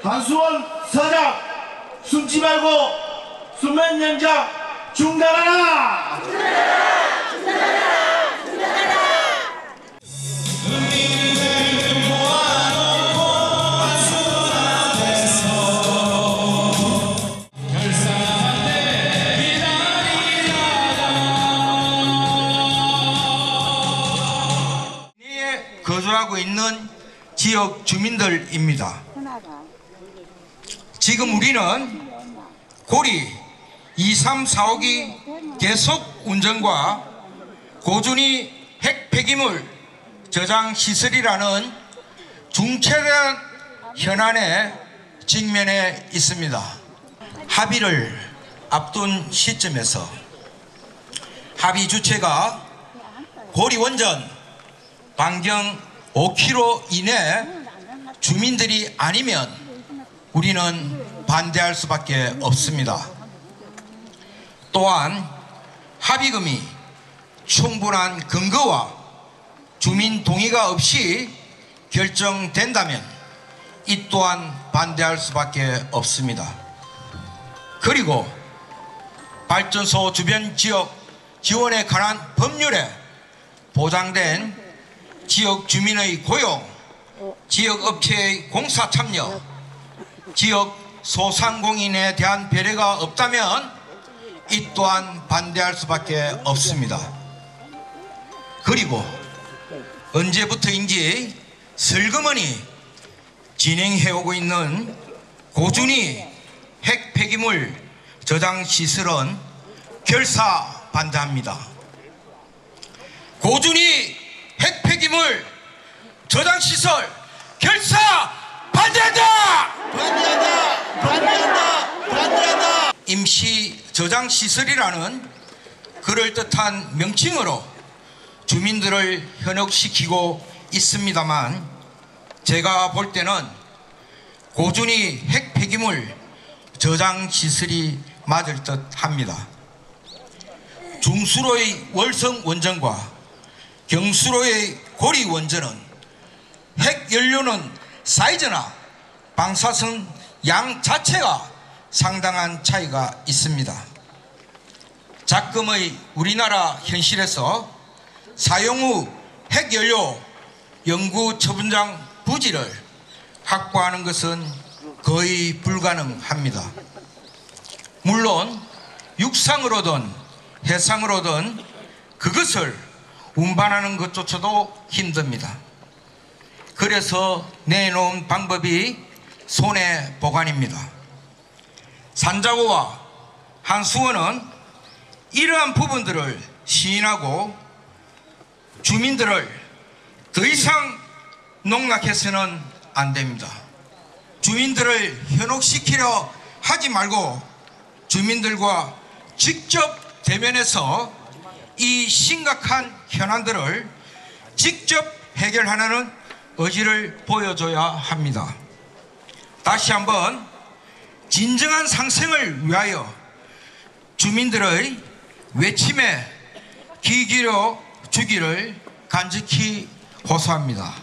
한수원 서장 숨지 말고 수면 연장 중단하라! 거주하고 있는 지역 주민들입니다. 지금 우리는 고리 2345기 계속 운전과 고준위 핵 폐기물 저장 시설이라는 중차대한 현안에 직면해 있습니다. 합의를 앞둔 시점에서 합의 주체가 고리 원전 반경 5km 이내 주민들이 아니면 우리는 반대할 수밖에 없습니다. 또한 합의금이 충분한 근거와 주민 동의가 없이 결정된다면 이 또한 반대할 수밖에 없습니다. 그리고 발전소 주변 지역 지원에 관한 법률에 보장된 지역 주민의 고용, 지역 업체의 공사 참여, 지역 소상공인에 대한 배려가 없다면 이 또한 반대할 수밖에 없습니다. 그리고 언제부터인지 슬그머니 진행해오고 있는 고준위 핵 폐기물 저장 시설은 결사 반대합니다. 고준위 핵 폐기물 저장 시설 결사 반대한다! 반대한다! 반대한다! 반대한다! 임시 저장 시설이라는 그럴듯한 명칭으로 주민들을 현혹시키고 있습니다만 제가 볼 때는 고준위 핵 폐기물 저장 시설이 맞을 듯 합니다. 중수로의 월성 원전과 경수로의 고리 원전은 핵 연료는 사이즈나 방사선 양 자체가 상당한 차이가 있습니다. 작금의 우리나라 현실에서 사용 후 핵연료 연구 처분장 부지를 확보하는 것은 거의 불가능합니다. 물론 육상으로든 해상으로든 그것을 운반하는 것조차도 힘듭니다. 그래서 내놓은 방법이 손해보관입니다. 산자고와 한수원은 이러한 부분들을 시인하고 주민들을 더 이상 농락해서는 안 됩니다. 주민들을 현혹시키려 하지 말고 주민들과 직접 대면해서 이 심각한 현안들을 직접 해결하는 의지를 보여줘야 합니다. 다시 한번 진정한 상생을 위하여 주민들의 외침에 귀 기울여 주기를 간직히 호소합니다.